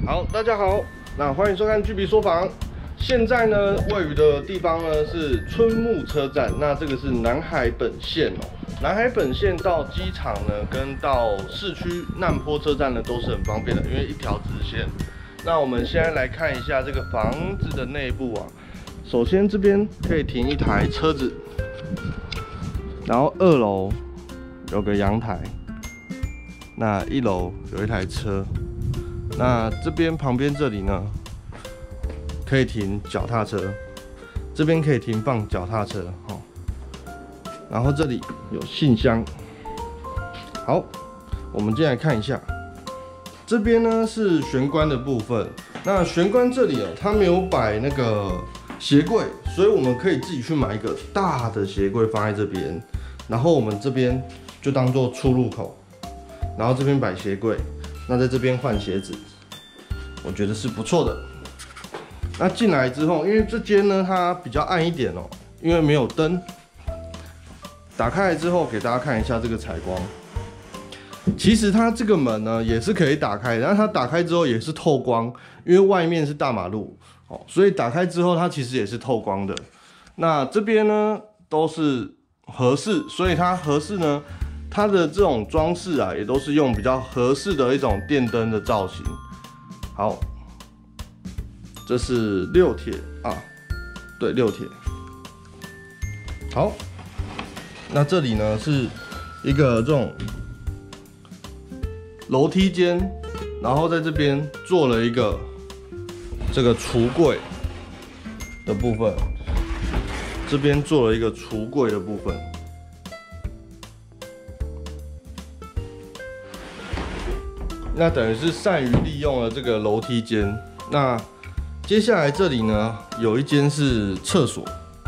好，大家好，那欢迎收看巨比说房。现在呢，位于的地方呢是春木车站，那这个是南海本线哦。南海本线到机场呢，跟到市区难波车站呢都是很方便的，因为一条直线。那我们现在来看一下这个房子的内部啊。首先这边可以停一台车子，然后2楼有个阳台，那1楼有一台车。那这边旁边这里呢，可以停脚踏车，这边可以停放脚踏车哦。然后这里有信箱。好，我们进来看一下，这边呢是玄关的部分。那玄关这里哦，它没有摆那个鞋柜，所以我们可以自己去买一个大的鞋柜放在这边，然后我们这边就当做出入口，然后这边摆鞋柜。那在这边换鞋子，我觉得是不错的。那进来之后，因为这间呢它比较暗一点哦，因为没有灯。打开来之后，给大家看一下这个采光。其实它这个门呢也是可以打开的，但它打开之后也是透光，因为外面是大马路哦，所以打开之后它其实也是透光的。那这边呢都是合适，所以它合适呢。它的这种装饰啊，也都是用比较合适的一种电灯的造型。好，这是6铁啊，对，6铁。好，那这里呢是一个这种楼梯间，然后在这边做了一个这个橱柜的部分，这边做了一个橱柜的部分。那等于是善于利用了这个楼梯间。那接下来这里呢，有一间是厕所，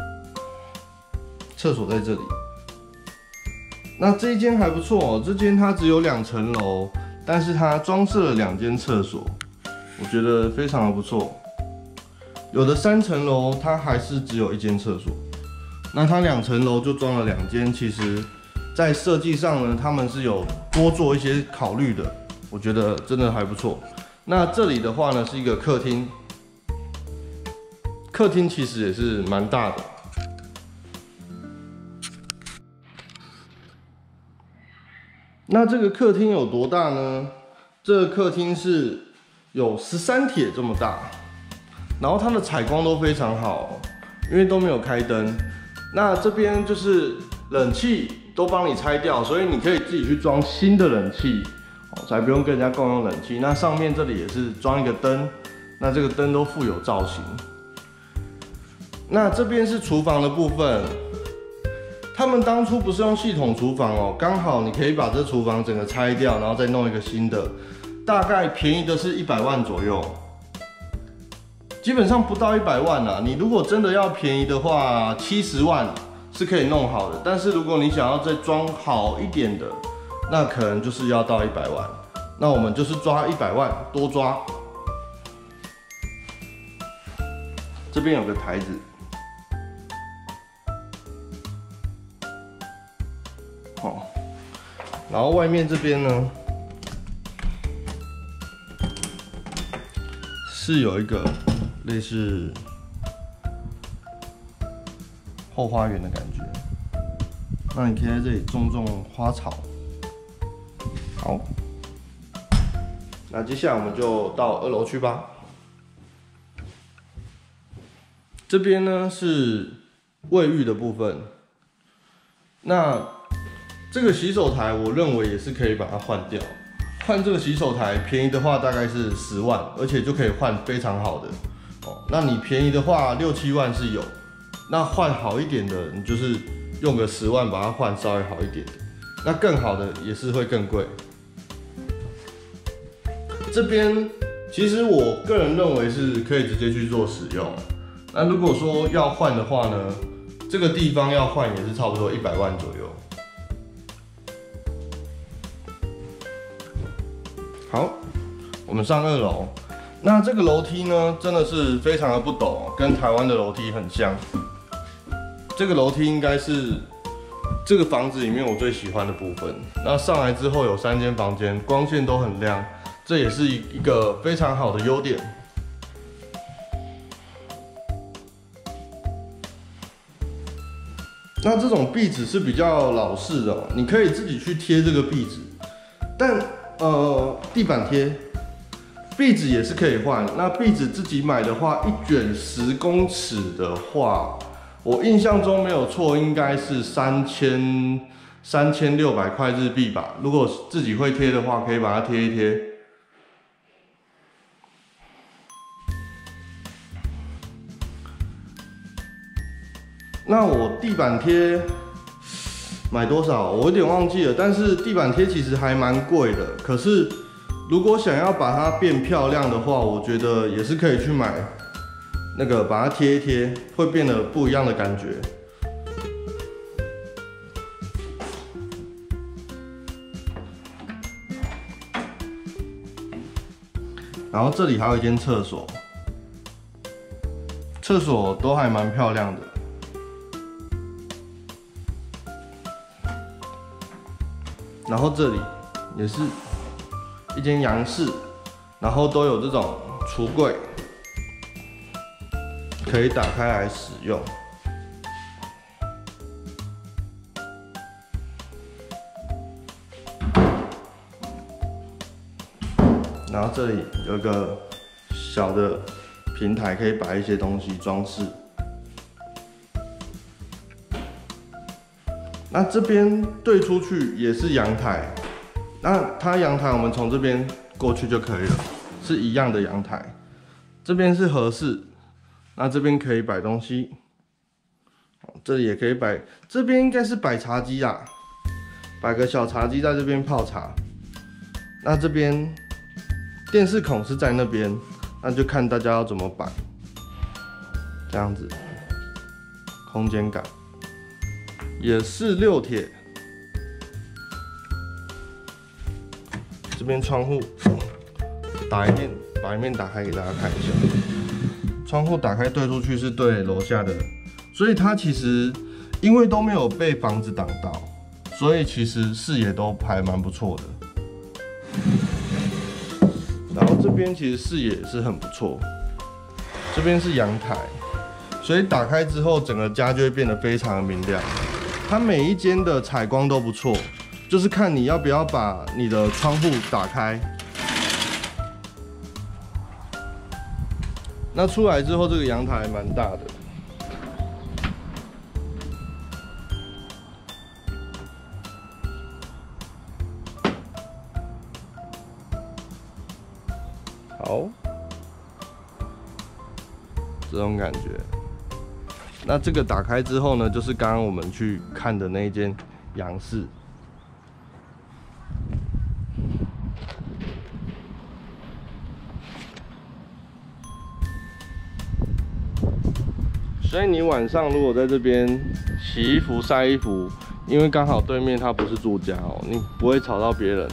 厕所在这里。那这一间还不错哦，这间它只有2层楼，但是它装饰了2间厕所，我觉得非常的不错。有的3层楼它还是只有1间厕所，那它2层楼就装了2间，其实在设计上呢，他们是有多做一些考虑的。我觉得真的还不错。那这里的话呢，是一个客厅，客厅其实也是蛮大的。那这个客厅有多大呢？这个客厅是有13铁这么大，然后它的采光都非常好，因为都没有开灯。那这边就是冷气都帮你拆掉，所以你可以自己去装新的冷气。才不用跟人家共用冷气。那上面这里也是装一个灯，那这个灯都附有造型。那这边是厨房的部分，他们当初不是用系统厨房哦，刚好你可以把这厨房整个拆掉，然后再弄一个新的，大概便宜的是100万左右，基本上不到100万啊。你如果真的要便宜的话，70万是可以弄好的，但是如果你想要再装好一点的，那可能就是要到100万，那我们就是抓100万，多抓。这边有个台子，哦，然后外面这边呢是有一个类似后花园的感觉，那你可以在这里种花草。好，那接下来我们就到2楼去吧。这边呢是卫浴的部分。那这个洗手台，我认为也是可以把它换掉。换这个洗手台，便宜的话大概是10万，而且就可以换非常好的哦。那你便宜的话6、7万是有，那换好一点的，你就是用个10万把它换稍微好一点的。那更好的也是会更贵。这边其实我个人认为是可以直接去做使用。那如果说要换的话呢，这个地方要换也是差不多100万左右。好，我们上2楼。那这个楼梯呢，真的是非常的不陡，跟台湾的楼梯很像。这个楼梯应该是这个房子里面我最喜欢的部分。那上来之后有3间房间，光线都很亮， 这也是一个非常好的优点。那这种壁纸是比较老式的哦，你可以自己去贴这个壁纸，但地板贴。壁纸也是可以换，那壁纸自己买的话，一卷10公尺的话，我印象中没有错，应该是3600块日币吧。如果自己会贴的话，可以把它贴一贴。那我地板贴买多少？我有点忘记了，但是地板贴其实还蛮贵的，可是。如果想要把它变漂亮的话，我觉得也是可以去买那个，把它贴一贴，会变得不一样的感觉。然后这里还有一间厕所，厕所都还蛮漂亮的。然后这里也是。一间洋室，然后都有这种橱柜，可以打开来使用。然后这里有一个小的平台，可以摆一些东西装饰。那这边对出去也是阳台。那它阳台我们从这边过去就可以了，是一样的阳台。这边是和室，那这边可以摆东西，这里也可以摆，这边应该是摆茶几啦，摆个小茶几在这边泡茶。那这边电视孔是在那边，那就看大家要怎么摆，这样子，空间感也是6铁。这边窗户把一面打开给大家看一下，窗户打开对出去是对楼下的，所以它其实因为都没有被房子挡到，所以其实视野都还蛮不错的。然后这边其实视野也是很不错，这边是阳台，所以打开之后整个家就会变得非常的明亮。它每一间的采光都不错。就是看你要不要把你的窗户打开，那出来之后，这个阳台还蛮大的。好，这种感觉。那这个打开之后呢，就是刚刚我们去看的那一间洋室。所以你晚上如果在这边洗衣服、晒衣服，因为刚好对面它不是住家哦，你不会吵到别人。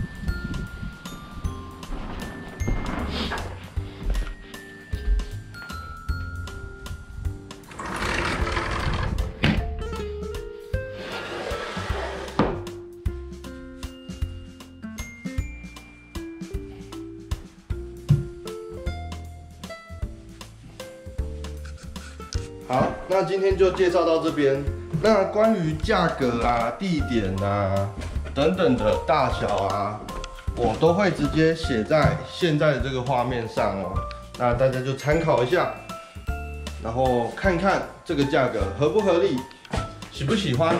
好，那今天就介绍到这边。那关于价格啊、地点啊等等的大小啊，我都会直接写在现在的这个画面上哦。那大家就参考一下，然后看看这个价格合不合理，喜不喜欢。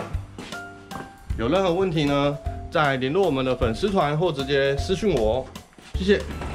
有任何问题呢，再联络我们的粉丝团或直接私讯我哦。谢谢。